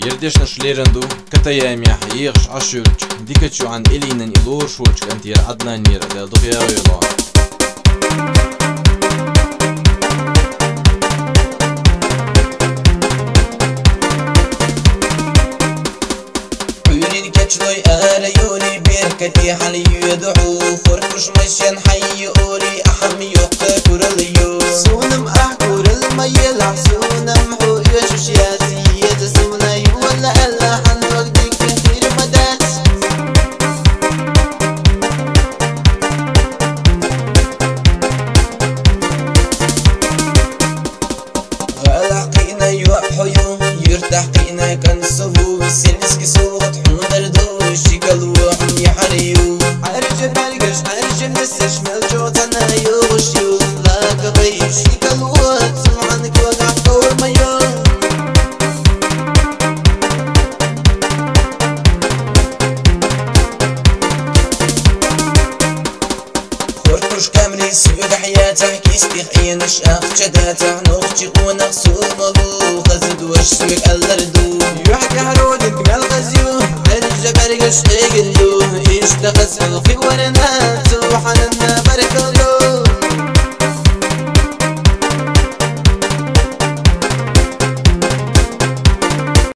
يردش نشليرندو كتايامي حييغش عشورج ديكتشو عن إلينن إلور شورج كنتير عدنان نير دغيا ويلا عيوني كتشلوي أريوني بيركتي حالي يدعو خرفش مشين حي أوري أحمي يقتا كورليو سونم أحكور الميلع سونم حو يشوشياتي يتسونا يولا ألا حن وقدك كثير مدات غلقينا يوحيو يرتاح قينا كنصفو سلسك سوغت حمدردو شكلو حمي حريو عرجل بالقش عرجل نسش ملجوتنا يغشيو لاك غيش شكلو سمعنك وقع قور ميو خورتوش كامري سيود حياته كيستيخ اينش اخجداته نوخجي قونق سومغو خزد وش سويك اللردو يوحك هرود انتقال غزيو عرجل بالقش ايقليو ايش تغزل في ورنا سوحن